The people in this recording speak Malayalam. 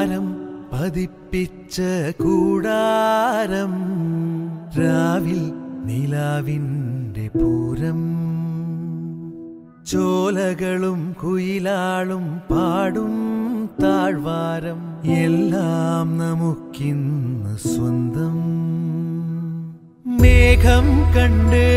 പതിപ്പിച്ച കൂടാരം രാവിൽ നിലാവിൻ്റെ പൂരം ചോലകളും കുയിലാളും പാടും താഴ്വാരം എല്ലാം നമുക്കിന്ന് സ്വന്തം മേഘം കണ്ട്